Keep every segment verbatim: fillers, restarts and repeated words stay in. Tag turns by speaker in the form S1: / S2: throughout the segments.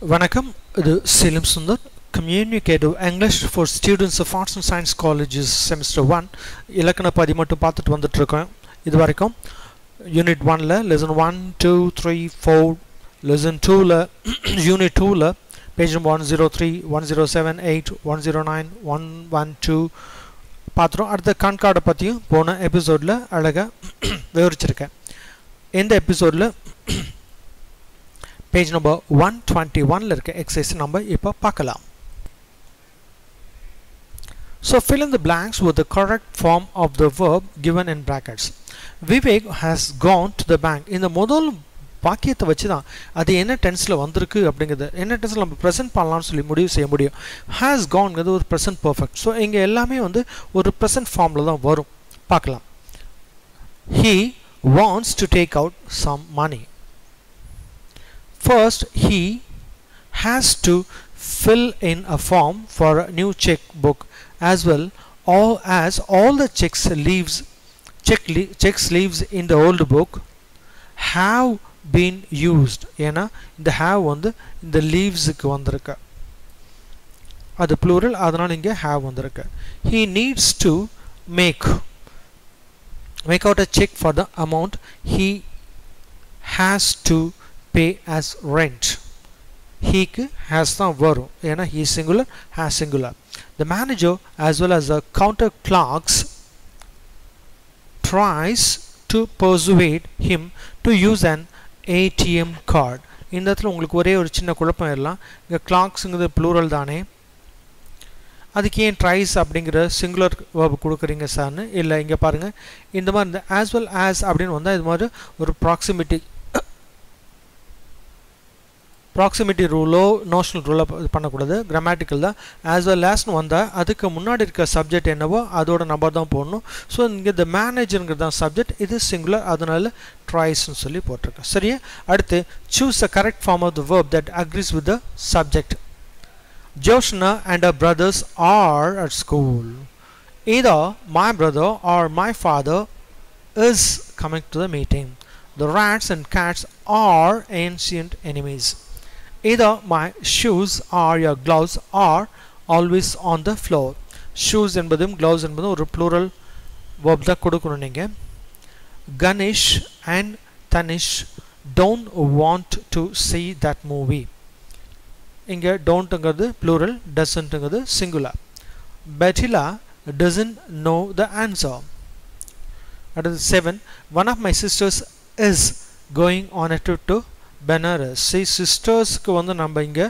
S1: வணக்கம் இது Selim Sundar Communicative English for students of Arts and Science Colleges semester one இலக்கண பதி மட்டும் பார்த்துட்டு வந்துட்டு இருக்கோம் இது வரைக்கும் unit one ல lesson one two three four lesson two ல unit two ல page number one oh three one oh seven eight one oh nine one twelve பார்த்தோம் அடுத்த கண்கார்டை பத்தியும் போன எபிசோட்ல அழகா விவரிச்சிருக்கேன் இந்த எபிசோட்ல page number one twenty-one ல இருக்க exercise நம்ம இப்ப பார்க்கலாம். So fill in the blanks with the correct form of the verb given in brackets. Vivek has gone to the bank. இந்த முதல் வாக்கியத்தை வச்சு தான் அது என்ன டென்ஸ்ல வந்திருக்கு அப்படிங்கிறது என்ன டென்ஸ்ல நம்ம ப்ரெசென்ட் பண்ணலாம்னு சொல்லி முடிவு செய்ய முடியும். has goneங்கிறது ஒரு ப்ரெசென்ட் பெர்ஃபெக்ட். ஸோ இங்க எல்லாமே வந்து ஒரு ப்ரெசென்ட் ஃபார்ம்ல தான் வரும். பார்க்கலாம். He wants to take out some money. First, he has to fill in a form for a new checkbook as well all as all the checks leaves check le checks leaves in the old book have been used. ஏனா இந்த have வந்து இந்த leaves க்கு வந்திருக்கு. அது plural அதனால இங்க have வந்திருக்கு. He needs to make make out a check for the amount he has to pay as rent. He has தான் வரும் ஏனா he singular has singular. The manager as well as the counter clerks tries to persuade him to use an A T M card. இந்த இடத்துல உங்களுக்கு ஒரே ஒரு சின்ன குழப்பம் எல்லாம் இங்க clerksங்கிறது plural தானே அதுக்கு ஏன் tries அப்படிங்கிற singular verb கொடுக்குறீங்க சார்னு இல்லை இங்க பாருங்க இந்த மாதிரி as well as அப்படின்னு வந்தா இது மாதிரி ஒரு proximity proximity rule notional rule பண்ணக்கூடாது grammatical தான் as well as னு வந்தா அதுக்கு முன்னாடி இருக்க subject என்னவோ அதோட நம்பர் தான் போடணும் ஸோ இங்கே the managerங்கிறது தான் subject இது singular அதனால tries னு சொல்லி போட்டிருக்கேன் சரியா அடுத்து choose the correct form of the verb that agrees with the subject. Joshna and her brothers are at school. Either my brother or my father is coming to the meeting. The rats and cats are ancient enemies. Either my shoes or your gloves are always on the floor. Shoes என்பதும் gloves என்பதும் ஒரு plural verb தான் கொடுக்கணும் நீங்க. Ganesh and Tanish don't want to see that movie. இங்க don'tங்கிறது plural doesn'tங்கிறது singular. Betila doesn't know the answer. அடுத்து seven one of my sisters is going on a trip to Benares. See sisters க்கு வந்து நம்ம இங்க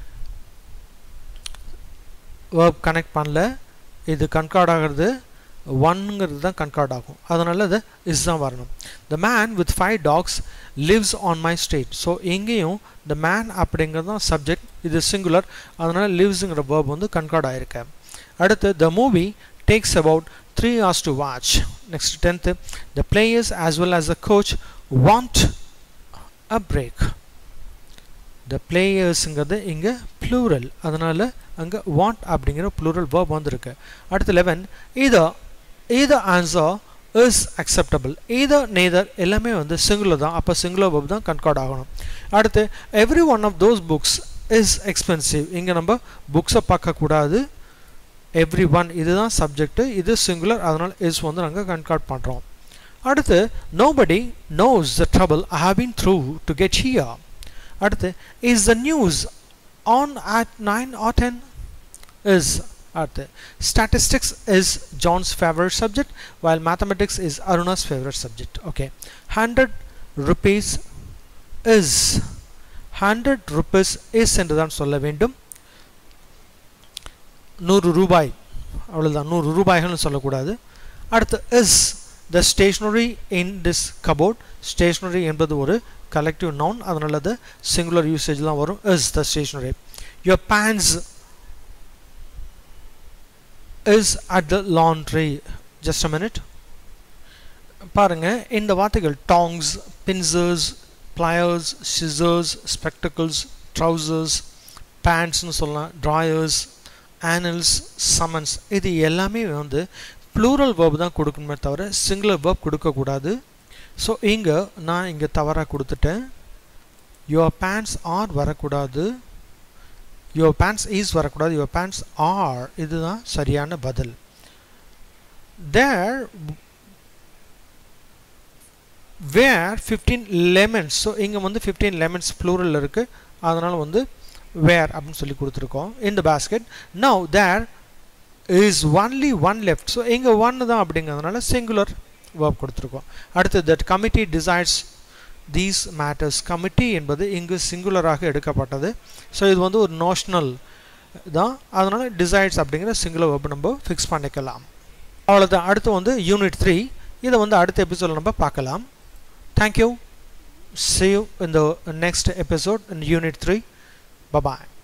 S1: verb connect பண்ணல இது concord ஆகிறது ஒன்ங்கிறது தான் concord ஆகும் அதனால அது is தான் வரணும். The man with five dogs lives on my street. So இங்கேயும் the man அப்படிங்கிறது தான் subject இது singular அதனால livesங்கிற verb வந்து concord ஆயிருக்கு. அடுத்து the movie takes about three hours to watch. Next tenth the players as well as the coach want a break. The players ங்கிறது இங்க plural அதனால அங்க want அப்படிங்கிற plural verb வந்திருக்கு அடுத்து eleven either either answer is acceptable either neither எல்லாமே வந்து singular தான் அப்ப singular verb தான் concord ஆகணும் அடுத்து every one of those books is expensive இங்க நம்ம books பார்க்க கூடாது every one இதுதான் subject இது singular அதனால is வந்து நாங்க concord பண்றோம் அடுத்து nobody knows the trouble I have been through to get here. அடுத்து is the news on at nine or ten is அடுத்து statistics is John's favorite subject while mathematics is Aruna's favorite subject. Okay, one hundred rupees is one hundred rupees is என்றுதான் சொல்ல வேண்டும் நூறு ரூபாய் அவ்வளவுதான் நூறு ரூபாய்கள்னு சொல்லக்கூடாது அடுத்து is the stationery in this cupboard. Stationery என்பது ஒரு collective noun அதனால அது singular usage தான் வரும் is the stationery. Your pants is at the laundry. Just a minute பாருங்க இந்த வார்த்தைகள் tongs pincers pliers scissors spectacles trousers pants னு சொல்லலாம் drawers annals summons இது எல்லாமே வந்து plural verb தான் கொடுக்கணுமே தவிர singular verb கொடுக்க கூடாது ஸோ இங்க நான் இங்க தவறா கொடுத்துட்டேன் your pants are வரக்கூடாது your pants is வரக்கூடாது, your pants are. இதுதான் சரியான பதில். There were fifteen lemons. so இங்க வந்து fifteen lemons plural இருக்கு, அதனால வந்து where அப்படினு சொல்லி கொடுத்திருக்கோம். in the basket. now there is only one left. so இங்க one தான் அப்படிங்கிறதுனால singular verb கொடுத்திருக்கோம். அடுத்து that committee decides these matters. committee என்பது இங்கு சிங்குலராக எடுக்கப்பட்டது. ஸோ இது வந்து ஒரு நோஷனல் தான், அதனால decides அப்படிங்கிற சிங்குலர் verb நம்ம ஃபிக்ஸ் பண்ணிக்கலாம். அவ்வளோதான். அடுத்து வந்து யூனிட் த்ரீ, இதை வந்து அடுத்த எபிசோடில் நம்ம பார்க்கலாம். Thank you. see you in the next episode in unit three. bye bye.